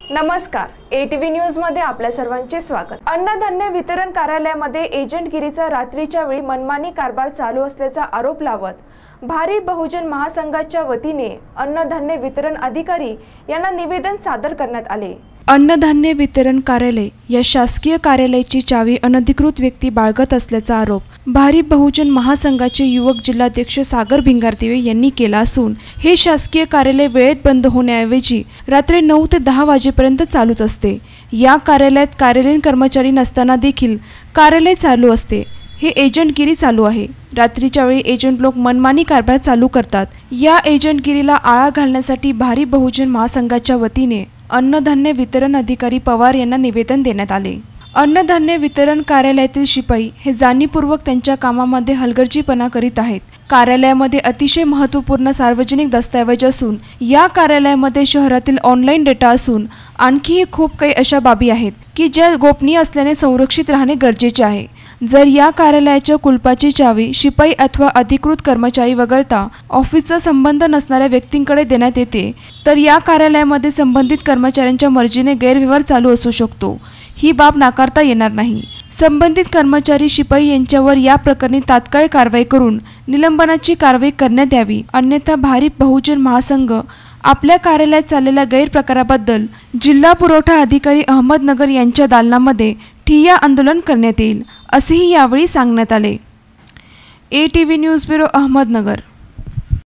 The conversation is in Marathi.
नमस्कार, ATV न्यूज मध्ये आपल्या सर्वांचे स्वागत। अन्नधान्य वितरण कार्यालयामध्ये एजंटगिरीचा रात्रीच्या वेळी मनमानी कारभार चालू असल्याचा आरोप लावत भारिप बहुजन महासंघाच्या वतीने अन्नधान्य वितरण अधिकारी यांना निवेदन सादर करण्यात आले। अन्नधान्य वितरण कार्यालय या शासकीय कार्यालयाची चावी अनधिकृत व्यक्ती बाळगत असल्याचा आरोप भारिप बहुजन महासंघाचे युवक जिल्हाध्यक्ष सागर भिंगारदिवे यांनी केला असून हे शासकीय कार्यालय वेळेत बंद होण्याऐवजी रात्री 9 ते 10 वाजेपर्यंत चालूच असते। या कार्यालयात कार्यालयीन कर्मचारी नसताना देखील कार्यालय चालू असते। हे एजंटगिरी चालू आहे। रात्रीच्या वेळी एजंट लोक मनमानी कारभार चालू करतात। या एजंटगिरीला आळा घालण्यासाठी भारिप बहुजन महासंघाच्या वतीने अन्नधान्य वितरण अधिकारी पवार यांना निवेदन देण्यात आले। अन्नधान्य वितरण कार्यालयातील शिपाई हे जाणीवपूर्वक त्यांच्या कामामध्ये हलगर्जीपणा करीत आहेत। कार्यालयामध्ये अतिशय महत्त्वपूर्ण सार्वजनिक दस्तऐवज असून या कार्यालयामध्ये शहरातील ऑनलाईन डेटा असून आणखीही खूप काही अशा बाबी आहेत की ज्या गोपनीय असल्याने संरक्षित राहणे गरजेचे आहे। जर या कार्यालयाच्या कुलपाची चावी शिपाई अथवा अधिकृत कर्मचारी वगळता ऑफिसचा संबंध नसणाऱ्या व्यक्तींकडे देण्यात येते तर या कार्यालयामध्ये संबंधित कर्मचाऱ्यांच्या मर्जीने गैरव्यवहार चालू असू शकतो। ही बाब नाकारता येणार नाही। संबंधित कर्मचारी शिपाई यांच्यावर या प्रकरणी तात्काळ कारवाई करून निलंबनाची कारवाई करण्यात यावी, अन्यथा भारिप बहुजन महासंघ आपल्या कार्यालयात चाललेल्या गैरप्रकाराबद्दल जिल्हा पुरवठा अधिकारी अहमदनगर यांच्या दालनामध्ये ठिय्या आंदोलन करण्यात येईल, असेही यावेळी सांगण्यात आले। ATV news bureau Ahmednagar.